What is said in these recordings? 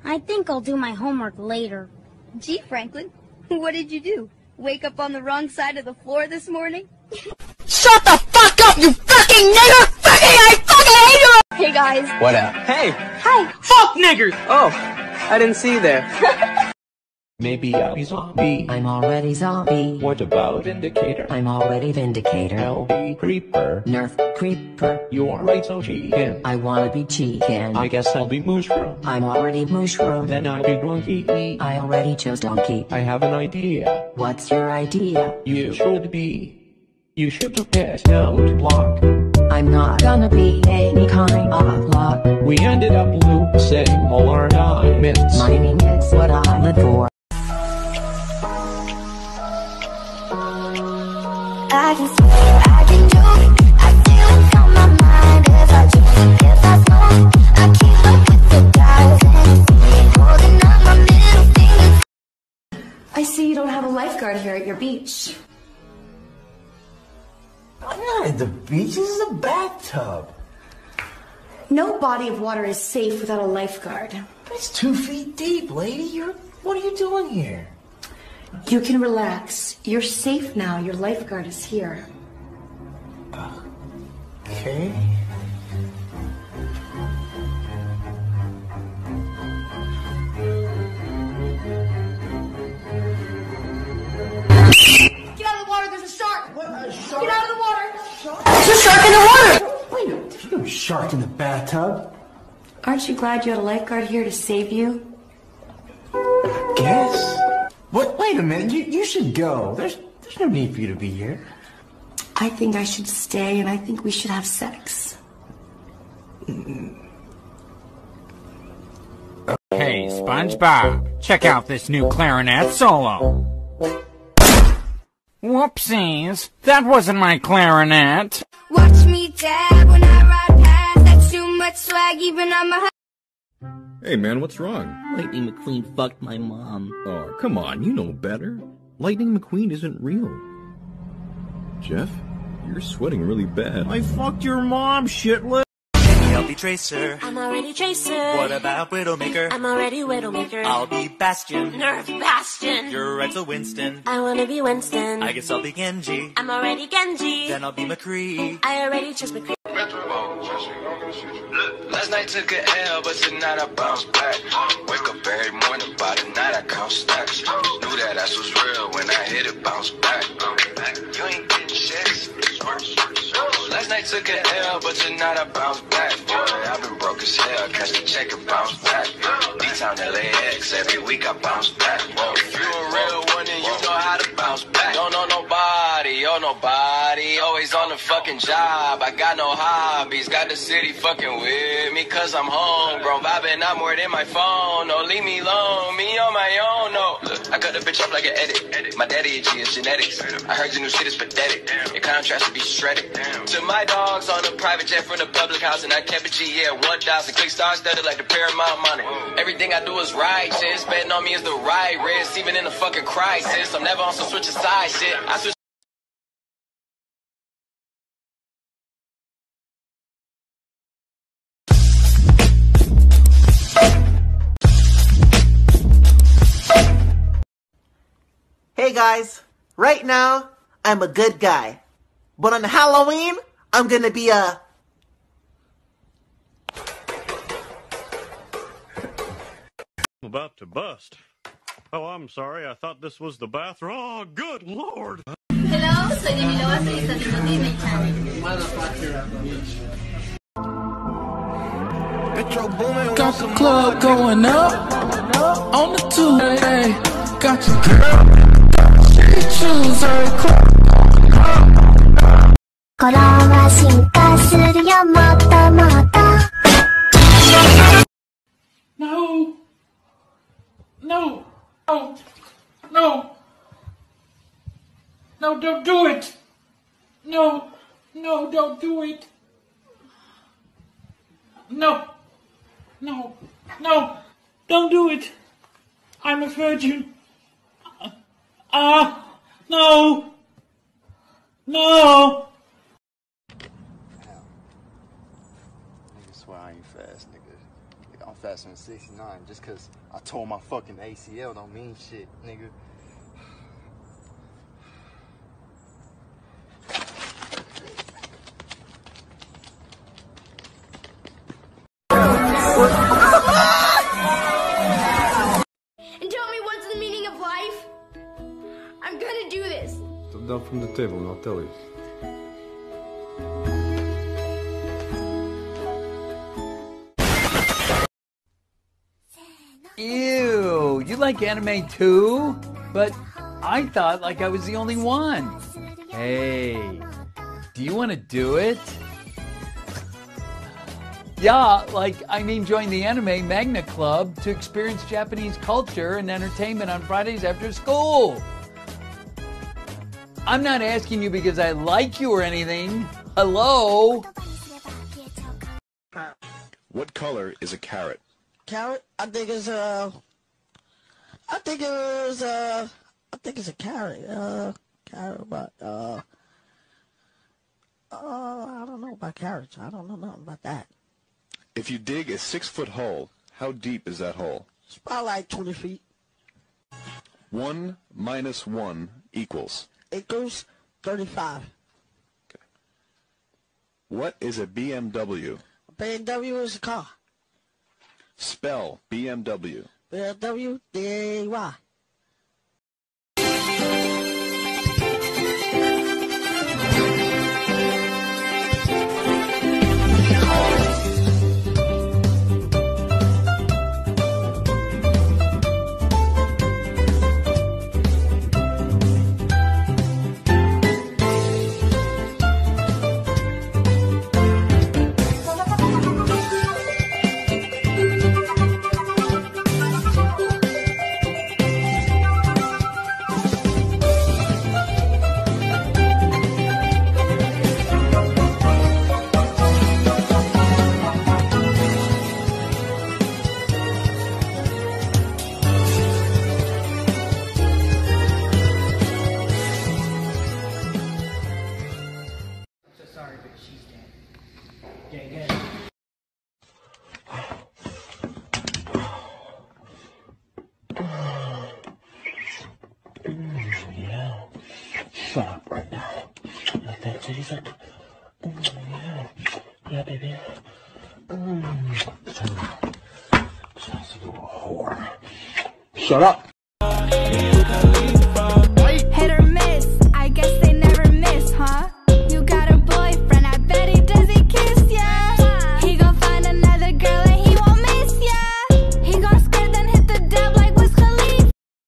I think I'll do my homework later. Gee, Franklin, what did you do? Wake up on the wrong side of the floor this morning? Shut the fuck up, you fucking nigger! I fucking hate you! Hey guys. What up? Hey! Hi. Fuck niggers! Oh, I didn't see you there. Maybe I'll be zombie. I'm already zombie. What about Vindicator? I'm already Vindicator. LB Creeper. Nerf Creeper. You are right, so chicken. I wanna be chicken. I guess I'll be Mushroom. I'm already Mushroom. Then I'll be Donkey. I already chose Donkey. I have an idea. What's your idea? You should get out block. I'm not gonna be any kind of luck. We ended up losing all our diamonds. Mining is what I live for. I can do, I deal on my mind. If I drink, if I smoke, I keep up with the guys and holding up my middle finger. I see you don't have a lifeguard here at your beach. I'm not at the beach, this is a bathtub. No body of water is safe without a lifeguard. It's 2 feet deep, lady. What are you doing here? You can relax. You're safe now. Your lifeguard is here. Okay. Get out of the water, there's a shark! What, a shark? Get out of the water! There's a shark in the water! Wait, there's no shark in the bathtub. Aren't you glad you had a lifeguard here to save you? Guess. What? Wait a minute, you should go. There's no need for you to be here. I think I should stay, and I think we should have sex. Hey, SpongeBob, check out this new clarinet solo. Whoopsies, that wasn't my clarinet. Watch me dab when I ride past. That's too much swag, even on my. Hey man, what's wrong? Lightning McQueen fucked my mom. Oh, come on, you know better. Lightning McQueen isn't real. Jeff, you're sweating really bad. I fucked your mom, shitless. I'll be Tracer. I'm already Tracer. What about Widowmaker? I'm already Widowmaker. I'll be Bastion. Nerf Bastion. You're right, so Winston. I wanna be Winston. I guess I'll be Genji. I'm already Genji. Then I'll be McCree. I already chose McCree. Last night took a L, but tonight I bounce back. Wake up every morning, by the night I count stacks. Knew that ass was real when I hit it, bounce back. You ain't getting checks. Last night took a L, but tonight I bounce back. Boy, I've been broke as hell, catch the check and bounce back. D-Town LAX, every week I bounce back. Whoa, if you a real one, then you know how to bounce back. Don't know nobody, oh nobody, always on the fucking job. I got no hobbies, got the city fucking with me, cause I'm home, bro. Vibing out more than my phone, no, leave me alone, me on my own, no. Look, I cut the bitch up like an edit. My daddy itchy is genetics. I heard your new shit is pathetic. Your contrast to be shredded. To my dogs on a private jet from the public house, and I kept a G, yeah, 1,000. Click star studded like the Paramount money. Everything I do is righteous. Betting on me is the right risk, even in a fucking crisis. I'm never on some switch aside shit. I switch. Hey guys, right now, I'm a good guy. But on Halloween, I'm gonna be a... I'm about to bust. Oh, I'm sorry, I thought this was the bathroom. Oh, good lord! Hello, soy Emiloa, soy esta de Disney Channel. Got the club going up on the Tuesday. Got your girl, she choose her club. 心は進化するよもっともっと No. No. No. No. No, don't do it. No. No, don't do it. No. No. No. Don't do it. I'm a virgin. No. No. Nigga swear I ain't fast, nigga. I'm faster than 69. Just because I tore my fucking ACL don't mean shit, nigga. And tell me what's the meaning of life? I'm gonna do this. Step down from the table and I'll tell you. Ew, you like anime too? But I thought like I was the only one. Hey, do you want to do it? Yeah, like, I mean, join the Anime Magna Club to experience Japanese culture and entertainment on Fridays after school. I'm not asking you because I like you or anything. Hello? What color is a carrot? Carrot? I think it's a carrot. Carrot, but I don't know about carrots. I don't know nothing about that. If you dig a 6-foot hole, how deep is that hole? It's probably like 20 feet. 1 minus 1 equals? Equals 35. Okay. What is a BMW? A BMW is a car. Spell BMW. BMW, D-A-Y. Shut up right now. Like that, Jesus. Yeah. Yeah, baby. Just a little whore. Shut up. Hit or miss, I guess they never miss, huh? You got a boyfriend, I bet he does he kiss ya? He gon' find another girl and he won't miss ya. He gon' skirt then hit the dub like Wiz Khalifa.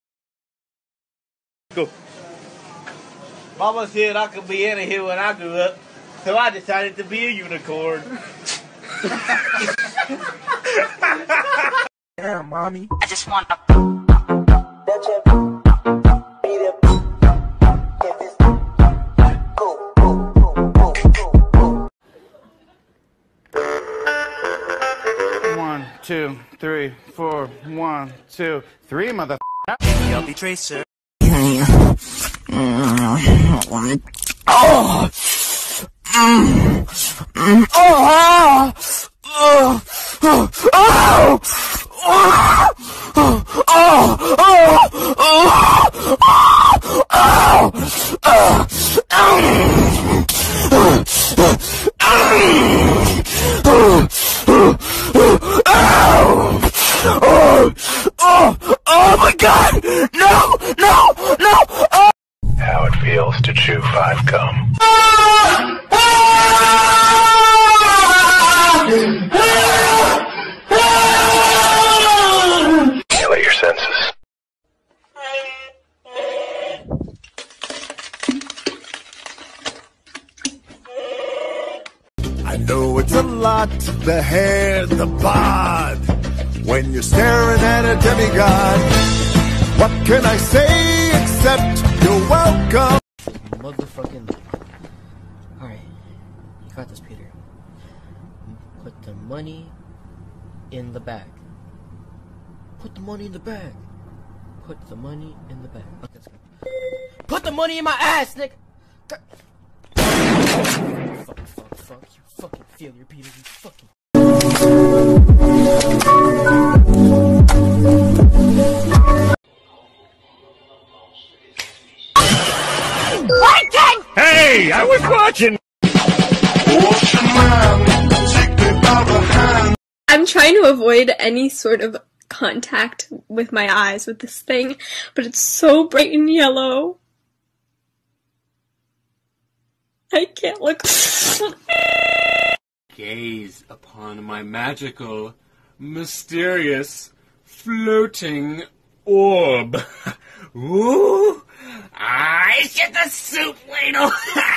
Go. Mama said I could be any here when I grew up, so I decided to be a unicorn. Yeah, mommy. I just want to. One, two, three, four. 1, 2, 3, mother. Guilty Tracer. Oh my God! No! No! No! Oh. How it feels to chew 5 gum. Kill your senses. I know it's a lot, the hair, the bod. When you're staring at a demigod, what can I say except you're welcome? Motherfucking. Alright, you got this, Peter. Put the money in the bag. Put the money in the bag. Put the money in the bag. Okay, let's go. Put the money in my ass, nigga! Fuck. You fucking failure, Peter. You fucking. I'm trying to avoid any sort of contact with my eyes with this thing, but it's so bright and yellow. I can't look. Gaze upon my magical, mysterious, floating orb. Ooh! It's just a soup ladle!